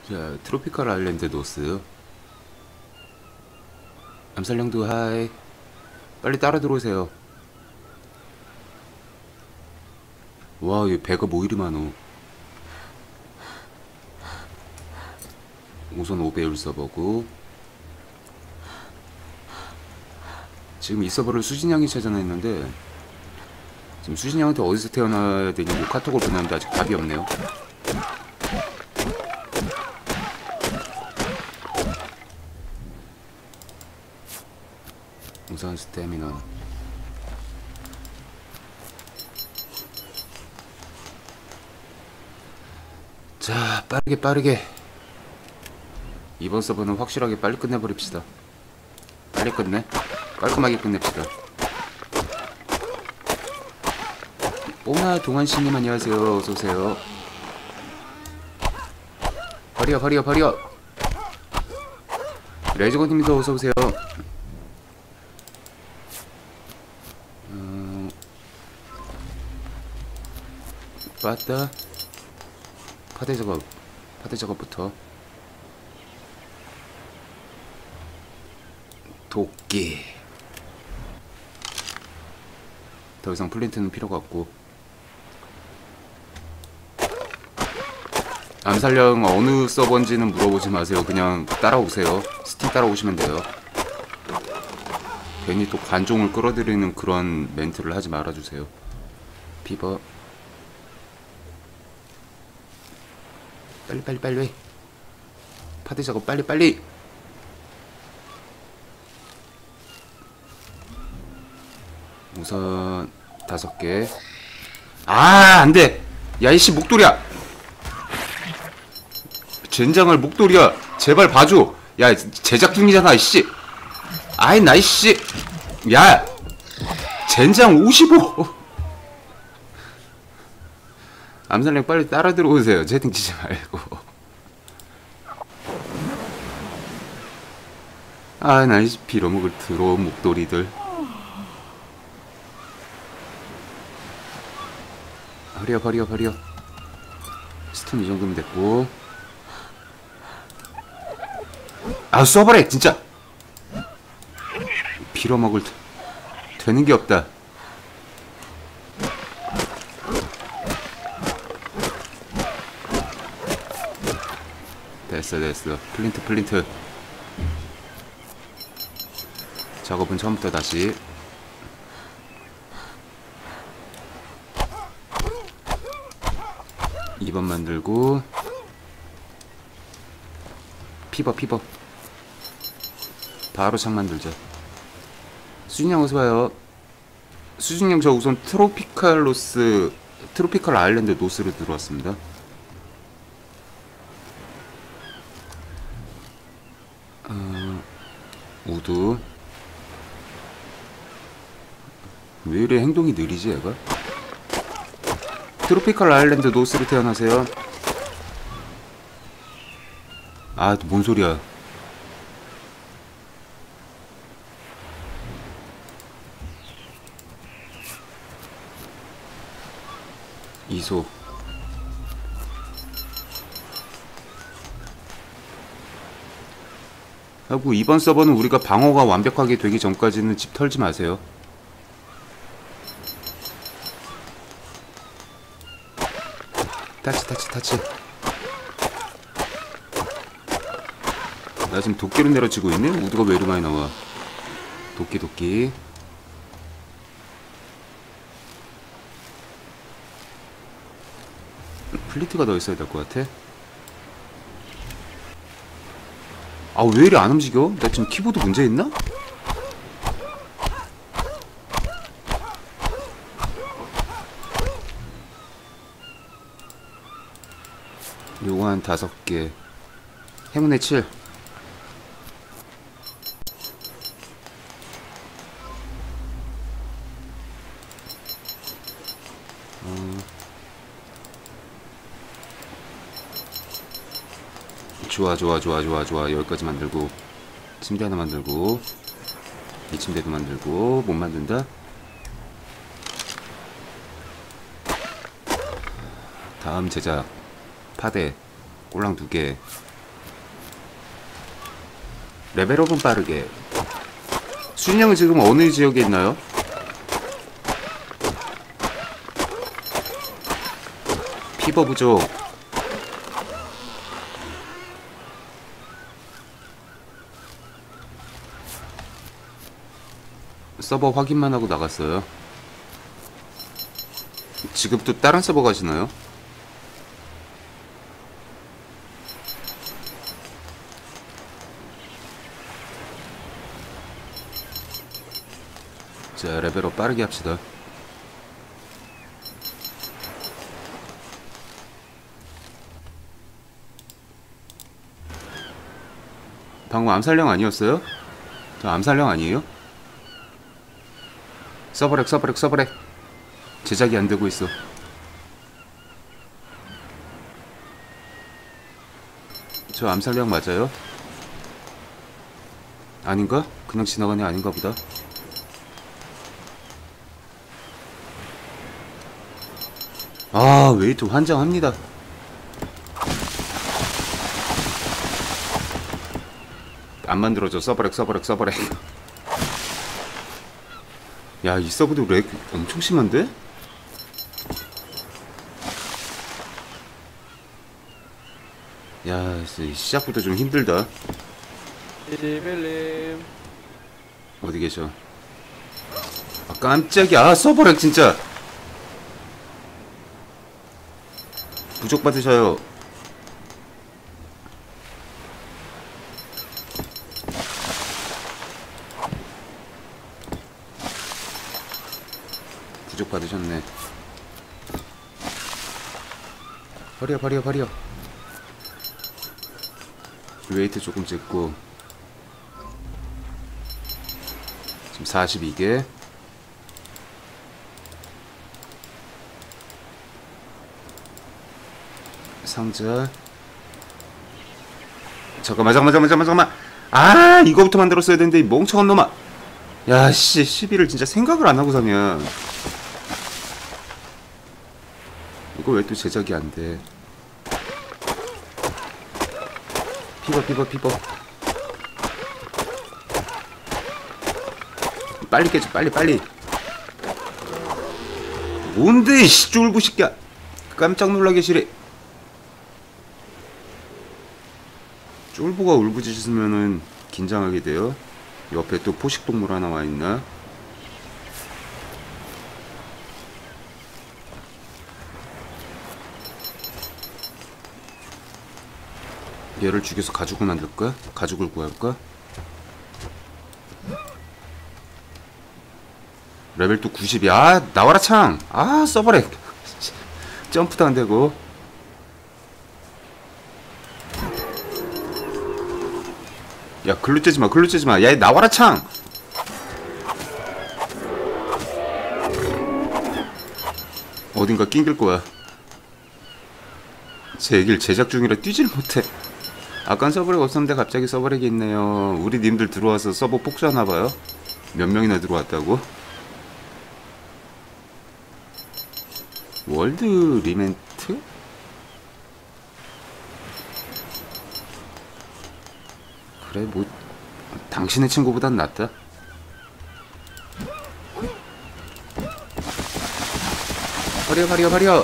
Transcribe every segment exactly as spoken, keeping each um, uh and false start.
자, 트로피컬 아일랜드 노스. 암살령도 하이. 빨리 따라 들어오세요. 와, 이 배가 뭐 이리 많어. 우선 오배율 서버고. 지금 이 서버를 수진양이 찾아냈는데 지금 수진양한테 어디서 태어나야 되냐고 카톡을 보냈는데 아직 답이 없네요. 우선 스태미너. 자, 빠르게 빠르게 이번 서버는 확실하게 빨리 끝내버립시다. 빨리 끝내. 깔끔하게 끝냅시다. 뽀나 동환씨님 안녕하세요. 어서오세요. 버려 버려 버려. 레저건님도 어서오세요. 어... 빠따 파대 작업 파대 작업부터. 도끼. 더 이상 플린트는 필요가 없고. 암살령 어느 서버인지는 물어보지 마세요. 그냥 따라오세요. 스팀 따라오시면 돼요. 괜히 또 관종을 끌어들이는 그런 멘트를 하지 말아주세요. 피버. 빨리 빨리 빨리. 파티 작업 빨리 빨리. 우선 다섯 개. 아, 안돼. 야, 이씨 목도리야. 젠장을 목도리야. 제발 봐줘. 야, 제작 중이잖아 이씨. 아이 나 이씨. 야, 젠장 오십오. 암살령 빨리 따라 들어오세요. 채팅 치지 말고. 아, 나 이씨 빌어먹을 더러운 목도리들. 버려 버려 버려. 스톤 이 정도면 됐고. 아, 써버려 진짜. 빌어먹을 되는 게 없다. 됐어 됐어. 플린트 플린트. 작업은 처음부터 다시. 이 번 만들고. 피버 피버. 바로 창 만들자. 수진양 어서와요. 수진양 저 우선 트로피칼로스 트로피칼 아일랜드 노스로 들어왔습니다. 어, 우드. 왜 이래 행동이 느리지 얘가? 트로피칼 아일랜드 노스로 태어나세요. 아, 뭔 소리야. 이소. 하고 이번 서버는 우리가 방어가 완벽하게 되기 전까지는 집 털지 마세요. 타치 타치 타치. 나 지금 도끼로 내려치고 있네? 우드가 왜 이리 많이 나와. 도끼 도끼. 플리트가 더 있어야 될 것 같아. 아, 왜 이리 안 움직여? 나 지금 키보드 문제 있나? 요거 한 다섯 개. 행운의 칠. 어. 좋아 좋아 좋아 좋아 좋아. 여기까지 만들고. 침대 하나 만들고. 이 침대도 만들고. 못 만든다. 다음 제작. 파대 꼴랑 두개. 레벨업은 빠르게. 순영은 지금 어느 지역에 있나요? 피버 부족. 서버 확인만 하고 나갔어요. 지금 또 다른 서버 가시나요? 자, 레벨업 빠르게 합시다. 방금 암살령 아니었어요? 저 암살령 아니에요? 서버렉 서버렉 서버렉. 제작이 안 되고 있어. 저 암살령 맞아요? 아닌가? 그냥 지나가네. 아닌가 보다. 아, 웨이트 환장합니다. 안 만들어져. 서버렉 서버렉 서버렉. 야, 이 서버도 렉 엄청 심한데? 야, 시작부터 좀 힘들다. 이지빌님 어디 계셔? 아, 깜짝이야. 아, 서버렉 진짜. 부족 받으셔요. 부족 받으셨네. 버려 버려 버려. 웨이트 조금 찍고. 지금 사십이 개. 상자. 잠깐만 잠깐만 잠깐만 잠깐만. 아, 이거부터 만들었어야 되는데 이 멍청한 놈아. 야, 씨, 시비를 진짜 생각을 안 하고 사면. 이거 왜 또 제작이 안 돼? 피버 피버 피버. 빨리 깨져. 빨리 빨리. 뭔데 씨, 쫄부 새끼야. 깜짝 놀라게 시래. 쫄보가 울부짖으면은 긴장하게 돼요. 옆에 또 포식동물 하나 와있나? 얘를 죽여서 가죽을 만들까? 가죽을 구할까? 레벨 또 구십이야. 아, 나와라 창! 아, 서버렉. 점프도 안되고. 야, 글로 째지마 글로 째지마. 야, 나와라 창! 어딘가 낑길 거야. 제 얘기를 제작 중이라 뛰질 못해. 아깐 서버렉 없었는데 갑자기 서버렉이 있네요. 우리 님들 들어와서 서버 폭주하나봐요. 몇 명이나 들어왔다고? 월드 리멘트? 그래, 뭐 당신의 친구보단 낫다. 버려 버려 버려.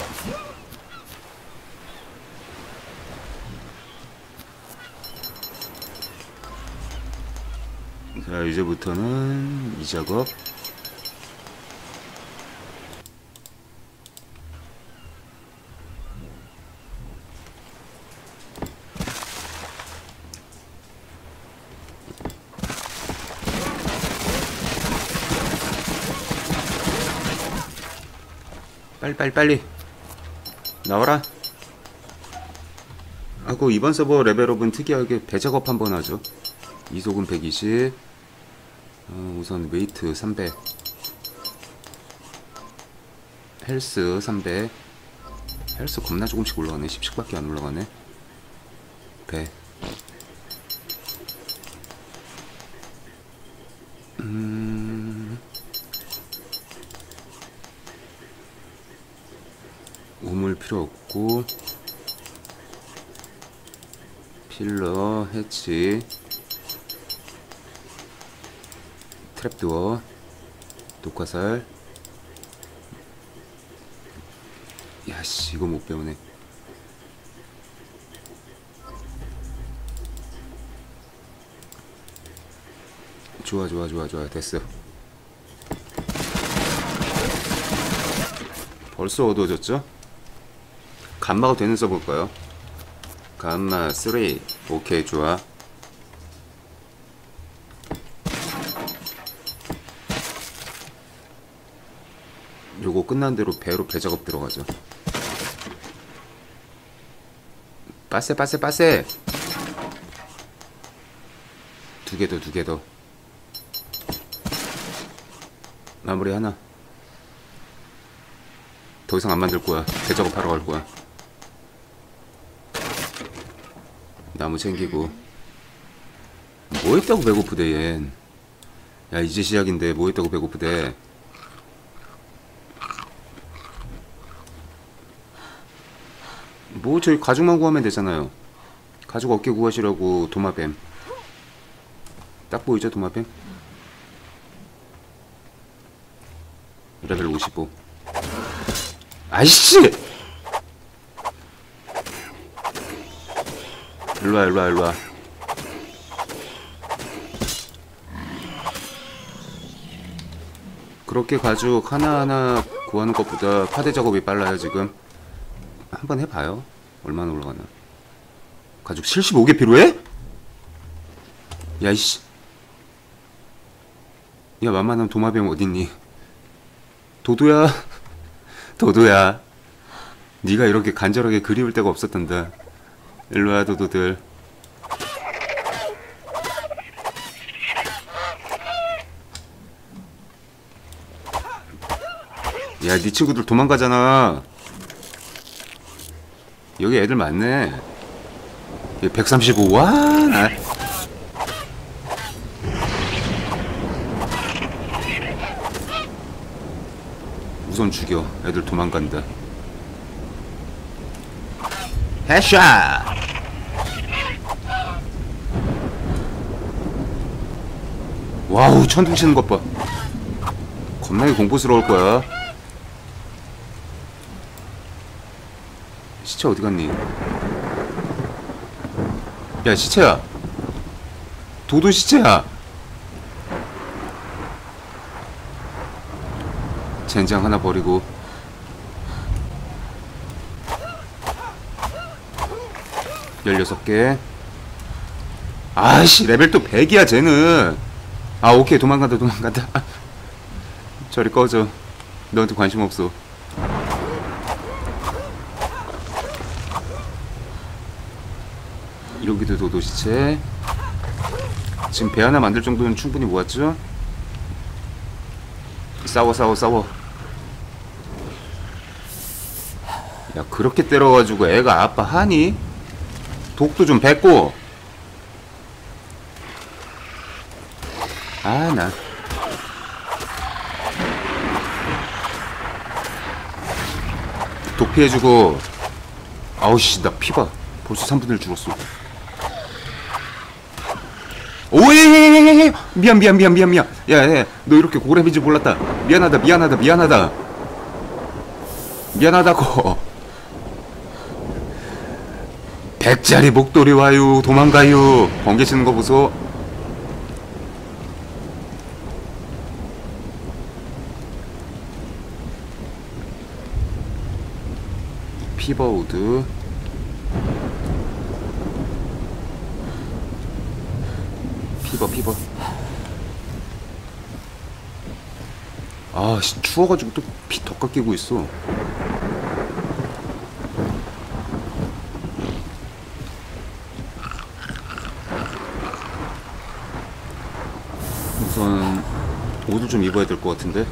자, 이제부터는 이 작업. 빨리 빨리 빨리 나와라. 하고 이번 서버 레벨업은 특이하게 배작업 한번 하죠. 이속은 백이십. 어, 우선 웨이트 삼백. 헬스 삼백. 헬스 겁나 조금씩 올라가네. 십씩밖에 안 올라가네. 배. 음... 우물 필요 없고 필러, 해치. 트랩도어, 독화살. 야씨, 이거 못 배우네. 좋아 좋아 좋아 좋아, 됐어. 벌써 어두워졌죠? 감마가 되는 써볼까요? 감마 삼. 오케이, 좋아. 요거 끝난 대로 배로 배 작업 들어가죠. 빠세 빠세 빠세. 두 개 더, 두 개 더. 마무리 하나. 더 이상 안 만들 거야. 배 작업하러 갈 거야. 나무 챙기고. 뭐 했다고 배고프대 얜. 야, 이제 시작인데 뭐 했다고 배고프대. 뭐 저희 가죽만 구하면 되잖아요. 가죽 어깨 구하시라고. 도마뱀 딱 보이죠? 도마뱀 레벨 오십오. 아이씨! 일로와 일로와 일로와. 그렇게 가죽 하나하나 구하는 것보다 파대 작업이 빨라요. 지금 한번 해봐요. 얼마나 올라가나. 가죽 칠십오 개 필요해? 야이씨. 야, 만만한 도마뱀 어딨니? 도도야. 도도야, 네가 이렇게 간절하게 그리울 때가 없었단다. 일로와 도도들. 야, 네 친구들 도망가잖아. 여기 애들 많네. 백삼십오. 와, 나 우선 죽여. 애들 도망간다. 헤샷! 와우, 천둥 치는 것 봐. 겁나게 공포스러울 거야. 시체 어디 갔니? 야, 시체야. 도도 시체야. 젠장 하나 버리고. 열여섯 개. 아이씨, 레벨 또 백이야 쟤는. 아, 오케이, 도망간다 도망간다. 저리 꺼져. 너한테 관심 없어. 여기도 도도 시체. 지금 배 하나 만들 정도는 충분히 모았죠? 싸워 싸워 싸워. 야, 그렇게 때려가지고 애가 아파하니? 독도 좀 뱉고. 아, 나 독 피해주고. 아우씨, 나 피봐. 벌써 삼분의 일 죽었어. 오예, 미안 미안 미안 미안 미안. 야, 야, 너 이렇게 고래인지 몰랐다. 미안하다 미안하다 미안하다 미안하다고. 백짜리 목도리 와요. 도망가요. 번개 치는 거 보소. 피버우드. 피버 피버. 아, 씨, 추워가지고 또 피 더 깎이고 있어. 우선 옷을 좀 입어야 될 것 같은데.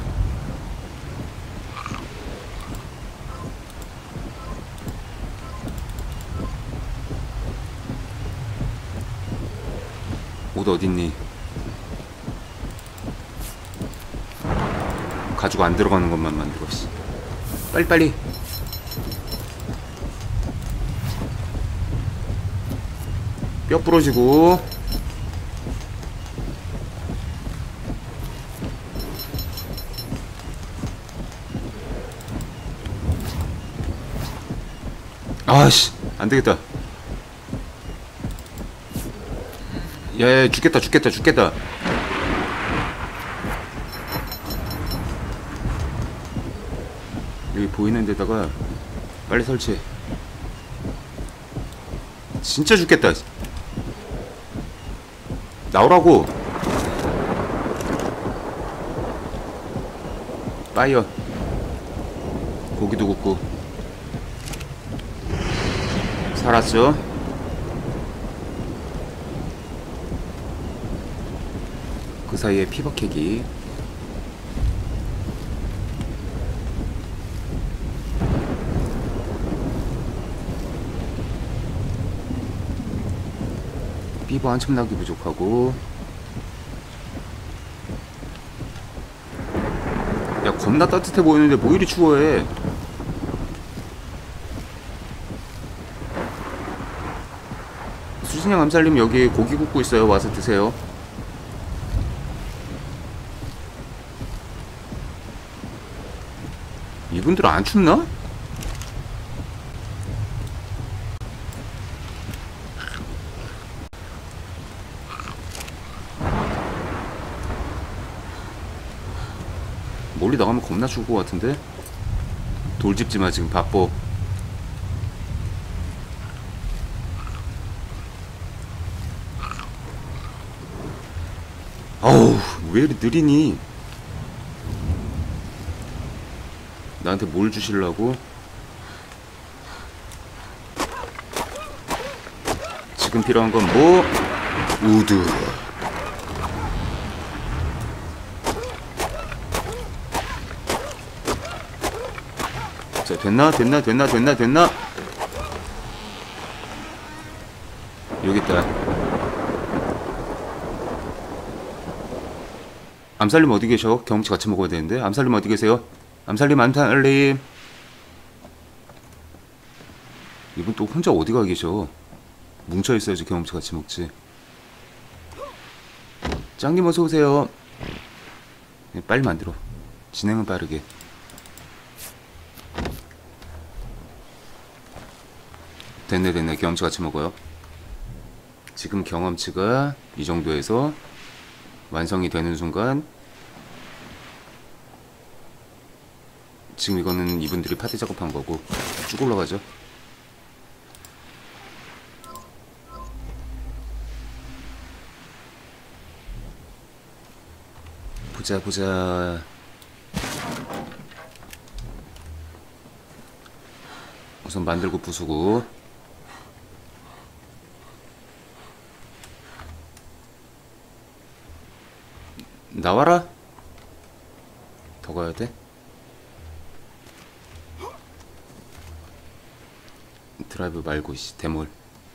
옷 어딨니? 가지고 안 들어가는 것만 만들어. 빨리빨리. 뼈 부러지고. 아씨 안되겠다. 야야 죽겠다 죽겠다 죽겠다. 여기 보이는 데다가 빨리 설치해. 진짜 죽겠다. 나오라고. 파이어. 고기도 굽고. 살았죠? 그 사이에 피버캐기. 피버 한참 나기 부족하고. 야 겁나 따뜻해 보이는데 뭐 이리 추워해. 수신형 암살님 여기 고기 굽고 있어요. 와서 드세요. 이분들은 안 춥나? 멀리 나가면 겁나 죽을 것 같은데? 돌집지마 지금 바빠. 어우 왜 이리 느리니? 나한테 뭘 주실라고? 지금 필요한 건 뭐? 우드. 자 됐나 됐나 됐나 됐나 됐나? 여기 있다. 암살님 어디 계셔? 경험치 같이 먹어야 되는데. 암살님 어디 계세요? 암살님 암살님. 이분 또 혼자 어디 가 계셔? 뭉쳐 있어야지 경험치 같이 먹지. 짱님 어서 오세요. 빨리 만들어. 진행은 빠르게. 됐네 됐네. 경험치 같이 먹어요. 지금 경험치가 이 정도에서 완성이 되는 순간 지금 이거는 이분들이 파티 작업한 거고 쭉 올라가죠. 보자 보자. 우선 만들고 부수고. 나와라. 더 가야 돼? 드라이브 말고 씨 대몰.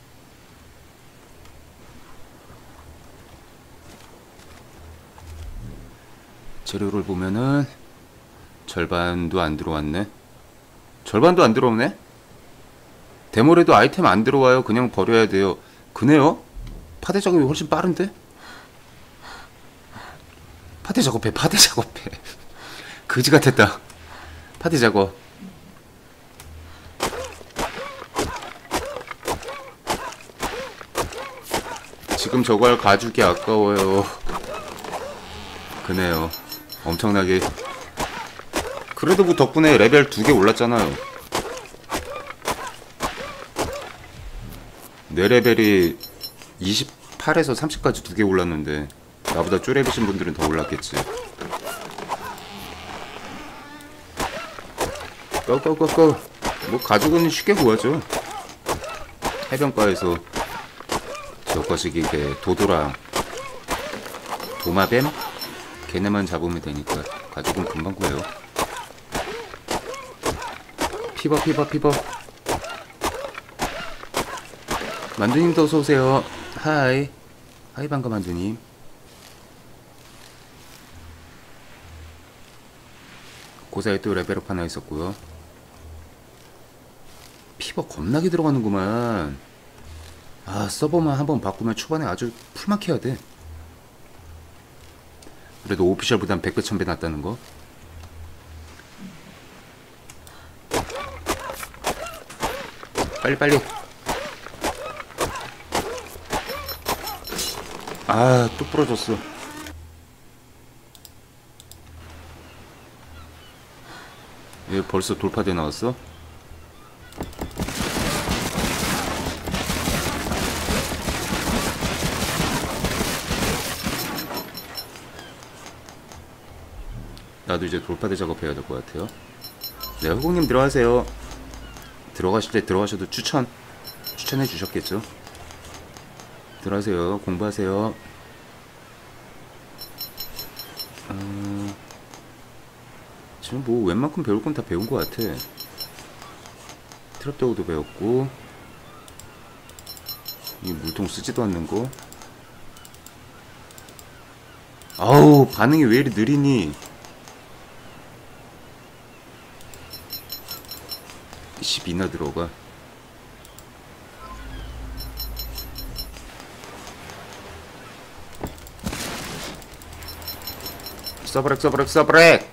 재료를 보면은 절반도 안 들어왔네. 절반도 안 들어오네? 데몰에도 아이템 안 들어와요. 그냥 버려야 돼요. 그네요? 파대 작업이 훨씬 빠른데? 파대 작업해 파대 작업해. 그지 같았다. 파대 작업. 지금 저걸 가죽이 아까워요. 그네요. 엄청나게. 그래도 뭐 덕분에 레벨 두 개 올랐잖아요. 내 레벨이 이십팔에서 삼십까지 두 개 올랐는데 나보다 쪼레비신 분들은 더 올랐겠지. 꺼꺼꺼꺼. 뭐 가죽은 쉽게 구하죠. 해변가에서 저 거시기 게 도도랑 도마뱀? 걔네만 잡으면 되니까 가죽은 금방 구해요. 피버 피버 피버. 만두님도 어서오세요. 하이. 하이 반가 만두님. 고사에 또 레벨업 하나 있었고요. 피버 겁나게 들어가는구만. 아 서버만 한번 바꾸면 초반에 아주 풀막해야 돼. 그래도 오피셜보단 백 배 천 배 낫다는 거. 빨리 빨리. 아, 또 부러졌어. 얘 벌써 돌파돼 나왔어? 나도 이제 돌파대 작업해야 될 것 같아요. 네, 후공님 들어가세요. 들어가실 때 들어가셔도 추천 추천해 주셨겠죠? 들어가세요. 공부하세요. 어... 지금 뭐 웬만큼 배울 건 다 배운 것 같아. 트랩도어도 배웠고, 이 물통 쓰지도 않는 거. 아우, 반응이 왜 이리 느리니? 십이나 들어가. 서브렉 서브렉 서브렉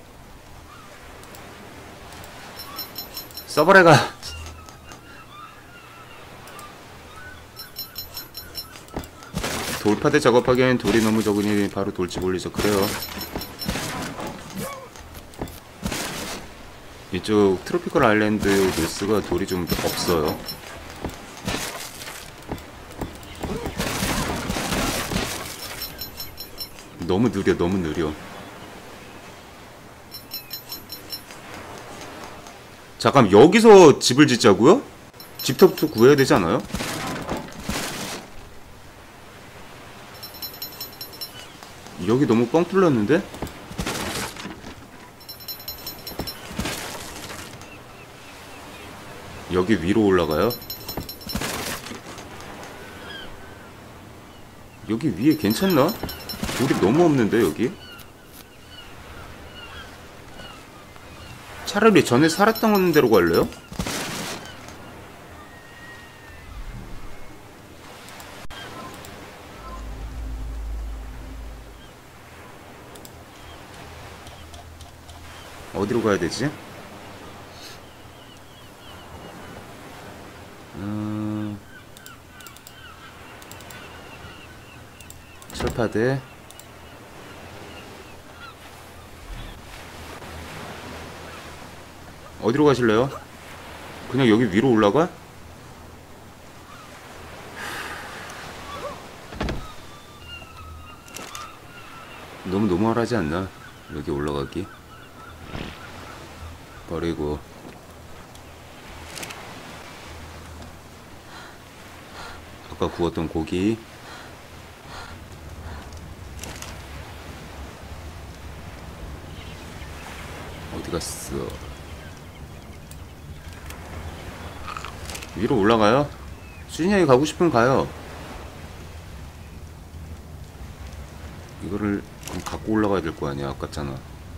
서브렉아. 돌파대 작업하기엔 돌이 너무 적으니 바로 돌집 올리죠. 그래요. 이쪽 트로피컬 아일랜드 노스가 돌이 좀 없어요. 너무 느려, 너무 느려. 잠깐, 여기서 집을 짓자고요? 집터부터 구해야 되지 않아요? 여기 너무 뻥 뚫렸는데? 여기 위로 올라가요? 여기 위에 괜찮나? 돌이 너무 없는데 여기? 차라리 전에 살았던 데로 갈래요? 어디로 가야 되지? 음... 철파대. 어디로 가실래요? 그냥 여기 위로 올라가? 너무 너무하지 않나? 여기 올라가기. 버리고 아까 구웠던 고기. 어디 갔어? 위로 올라가요? 수진이 가고 싶으면 가요. 이거를 그럼 갖고 올라가야 될 거 아니야. 아깝잖아.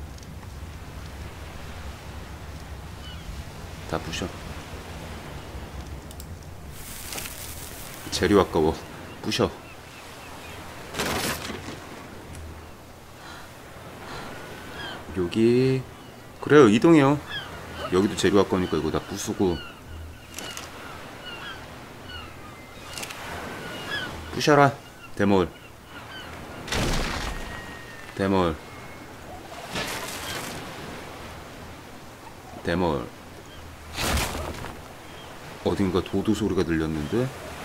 다 부셔. 재료 아까워. 부셔. 여기 그래요. 이동해요. 여기도 재료 아까우니까 이거 다 부수고. 부셔라. 대몰 대몰 대몰. 어딘가 도도 소리가 들렸는데?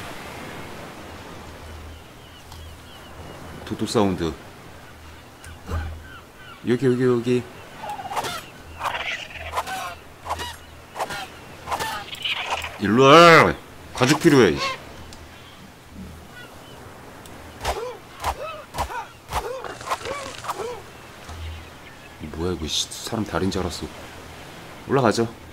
도도 사운드. 여기 여기 여기. 일로와. 가죽 필요해. 뭐야 이거. 사람 다리인 줄 알았어. 올라가죠.